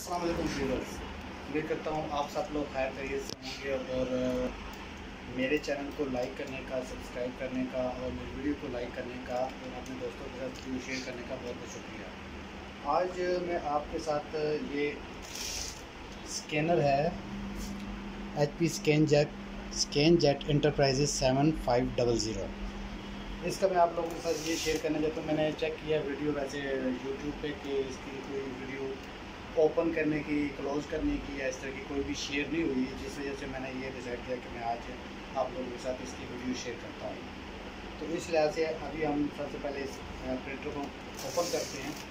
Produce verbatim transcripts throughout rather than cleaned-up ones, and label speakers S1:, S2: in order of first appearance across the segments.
S1: अस्सलाम वालेकुम व्यूअर्स, उम्मीद करता हूँ आप सब लोग खैर खैरियत से होंगे और अ, मेरे चैनल को लाइक करने का, सब्सक्राइब करने का और मेरी वीडियो को लाइक करने का और अपने दोस्तों के साथ वीडियो शेयर करने का बहुत बहुत शुक्रिया। आज मैं आपके साथ ये स्कैनर है H P scan jet scan jet enterprises seven five double zero. इसका मैं आप लोगों के साथ ये शेयर करने जाता हूँ। मैंने चेक किया वीडियो वैसे यूट्यूब पे कि इसकी कोई वीडियो ओपन करने की, क्लोज़ करने की या इस तरह की कोई भी शेयर नहीं हुई, जिस वजह से मैंने ये डिसाइड किया कि मैं आज आप लोगों के साथ इसकी वीडियो शेयर करता हूँ। तो इस लिहाज से अभी हम सबसे पहले इस प्रिंटर को ओपन करते हैं।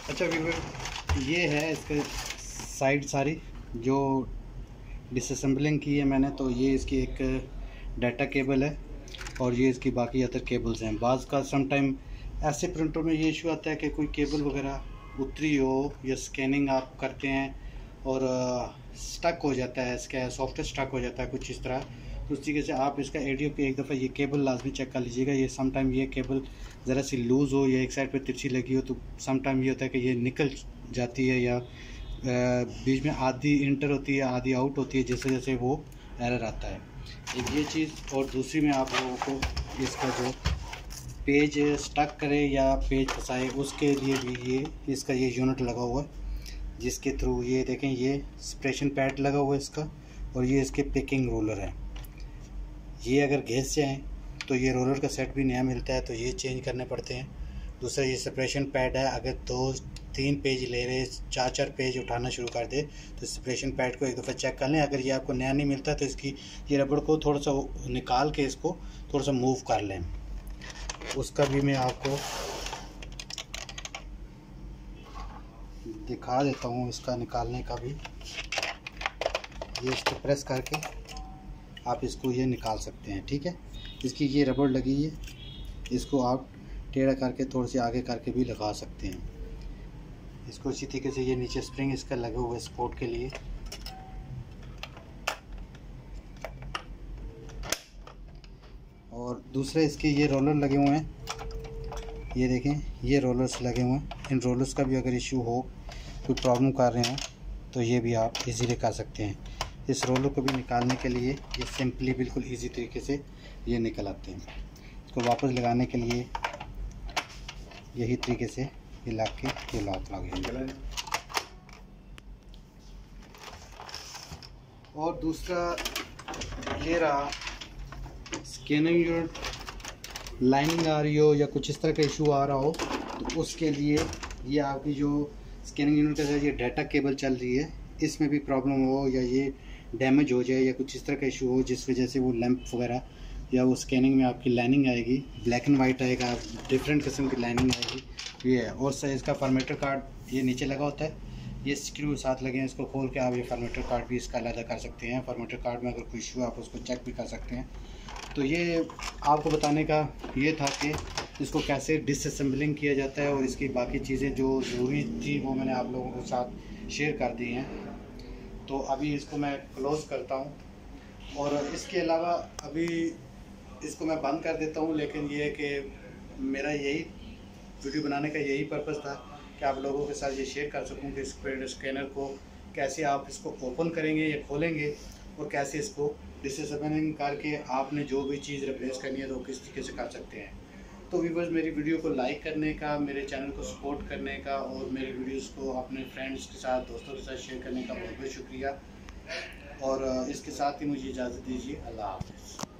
S1: अच्छा व्यूअर, ये है इसका साइड सारी जो डिसअसेंबलिंग की है मैंने। तो ये इसकी एक डाटा केबल है और ये इसकी बाकी अदर केबल्स हैं। बाज़ का सम टाइम ऐसे प्रिंटर में ये इशू आता है कि कोई केबल वगैरह उतरी हो या स्कैनिंग आप करते हैं और स्टक हो जाता है, इसका सॉफ्टवेयर स्टक हो जाता है कुछ इस तरह। तो उस तरीके से आप इसका एडियो पे एक दफ़ा ये केबल लाजमी चेक कर लीजिएगा। ये सम टाइम ये केबल ज़रा सी लूज़ हो या एक साइड पे तिरछी लगी हो तो सम टाइम ये होता है कि ये निकल जाती है या बीच में आधी इंटर होती है आधी आउट होती है, जिस वजह से वो एरर आता है। एक ये चीज़। और दूसरी में आप लोगों को इसका जो पेज स्टक करे या पेज फंसाए उसके लिए भी ये इसका ये यूनिट लगा हुआ है, जिसके थ्रू ये देखें ये सेपरेशन पैड लगा हुआ है इसका, और ये इसके पिकिंग रोलर है। ये अगर घिस जाएँ तो ये रोलर का सेट भी नया मिलता है, तो ये चेंज करने पड़ते हैं। दूसरा ये सेपरेशन पैड है, अगर दो तीन पेज ले रहे चार चार पेज उठाना शुरू कर दे तो सेपरेशन पैड को एक दफ़ा चेक कर लें। अगर ये आपको नया नहीं मिलता तो इसकी ये रबड़ को थोड़ा सा निकाल के इसको थोड़ा सा मूव कर लें। उसका भी मैं आपको दिखा देता हूँ, इसका निकालने का भी। ये इसको प्रेस करके आप इसको ये निकाल सकते हैं, ठीक है। इसकी ये रबड़ लगी है, इसको आप टेढ़ा करके थोड़ी सी आगे करके भी लगा सकते हैं इसको। इसी तरीके से ये नीचे स्प्रिंग इसका लगा हुआ है सपोर्ट के लिए। और दूसरे इसके ये रोलर लगे हुए हैं, ये देखें ये रोलर्स लगे हुए हैं। इन रोलर्स का भी अगर इशू हो, कोई प्रॉब्लम कर रहे हो तो ये भी आप इजीली कर सकते हैं। इस रोलर को भी निकालने के लिए ये सिंपली बिल्कुल इजी तरीके से ये निकल आते हैं। इसको वापस लगाने के लिए यही तरीके से ये लग के ये लॉक लग गया। और दूसरा ये रहा स्कैनिंग यूनिट लाइनिंग आ रही हो या कुछ इस तरह का इशू आ रहा हो तो उसके लिए ये आपकी जो स्कैनिंग यूनिट का ये डाटा केबल चल रही है, इसमें भी प्रॉब्लम हो या ये डैमेज हो जाए या कुछ इस तरह का इशू हो जिस वजह से वो लैंप वगैरह या वो स्कैनिंग में आपकी लाइनिंग आएगी, ब्लैक एंड वाइट आएगा, डिफरेंट किस्म की लाइनिंग आएगी ये है। और सर इसका फॉर्मेटर कार्ड ये नीचे लगा होता है, ये स्क्रू साथ लगे हैं, इसको खोल के आप ये फॉर्मेटर कार्ड भी इसका अलग कर सकते हैं। फॉर्मेटर कार्ड में अगर कोई इशू है आप उसको चेक भी कर सकते हैं। तो ये आपको बताने का ये था कि इसको कैसे डिसअसेंबलिंग किया जाता है और इसकी बाकी चीज़ें जो ज़रूरी थी वो मैंने आप लोगों के साथ शेयर कर दी हैं। तो अभी इसको मैं क्लोज़ करता हूँ और इसके अलावा अभी इसको मैं बंद कर देता हूँ। लेकिन ये है कि मेरा यही वीडियो बनाने का यही पर्पज़ था कि आप लोगों के साथ ये शेयर कर सकूँ कि स्कैनर को कैसे आप इसको ओपन करेंगे या खोलेंगे और कैसे इसको डिसअसेंबलिंग करके आपने जो भी चीज़ रिप्लेस करनी है तो किस तरीके से कर सकते हैं। तो व्यूअर्स, मेरी वीडियो को लाइक करने का, मेरे चैनल को सपोर्ट करने का और मेरे वीडियोस को अपने फ्रेंड्स के साथ, दोस्तों के साथ शेयर करने का बहुत बहुत शुक्रिया। और इसके साथ ही मुझे इजाज़त दीजिए। अल्लाह हाफ़िज़।